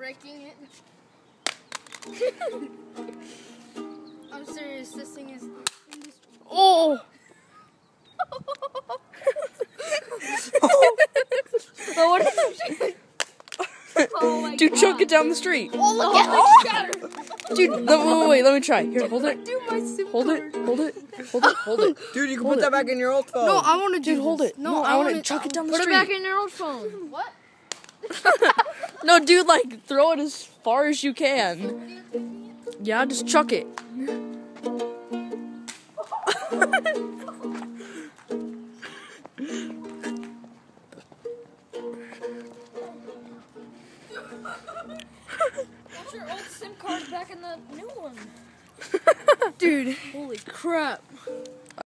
breaking it. I'm serious, this thing is... Oh! Oh, what is it? Oh my Dude, God. chuck it down the street. Oh, look at the shatter. Dude, wait, let me try. Here, hold it. Dude, my SIM Hold card. it, hold it, hold it, hold it. Dude, you can Hold put it. that back in your old phone. No, I want to do Dude, hold this. it. No, I want to chuck it down the Put street. it back in your old phone. What? No, dude, like, throw it as far as you can. Yeah, just chuck it. Put your old SIM card back in the new one. Dude, holy crap.